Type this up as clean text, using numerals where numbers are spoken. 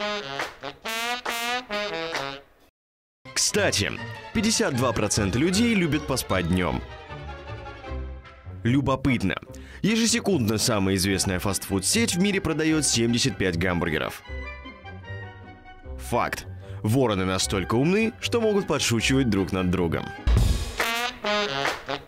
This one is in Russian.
Кстати, 52% людей любят поспать днем. Любопытно. Ежесекундно самая известная фастфуд-сеть в мире продает 75 гамбургеров. Факт. Вороны настолько умны, что могут подшучивать друг над другом.